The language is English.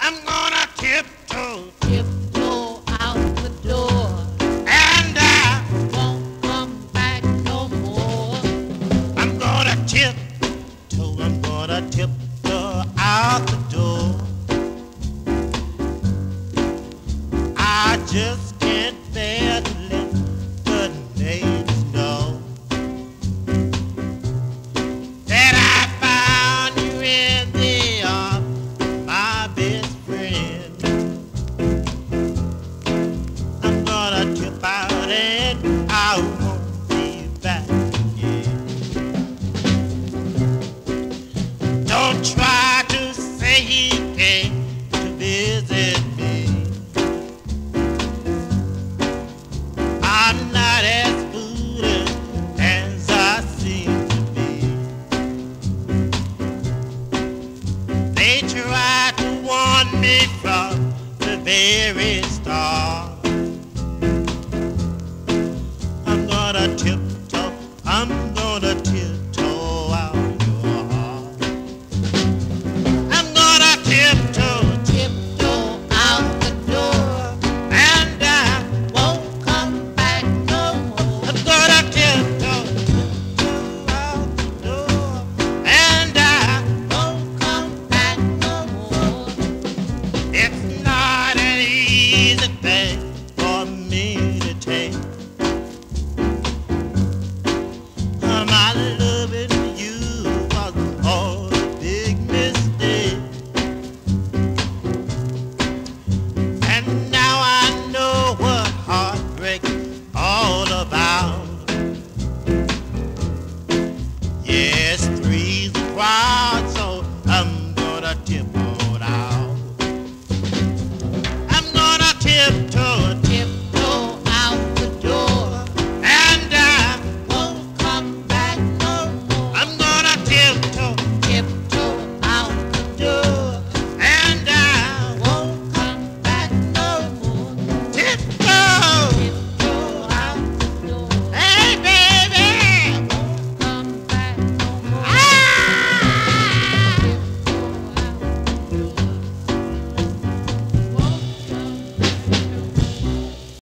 I'm gonna tiptoe, tiptoe out the door, and I won't come back no more. I'm gonna tiptoe out the door. I just can't bear to let the neighbors know that I found you in the arms of my best friend. I'm gonna tip out and I won't be back again. Don't try to say he came to visit me. I'm not as foolish as I seem to be. They tried to warn me from the very start. I'm gonna tiptoe out your heart. I'm gonna tiptoe, Tiptoe out the door, and I won't come back no more. I'm gonna tiptoe out the door, and I Won't come back no more. it's not an easy thing for me to take. My loving you was all a big mistake, and now I know what heartbreak is all about. Yes, three's a crowd, so I'm gonna tip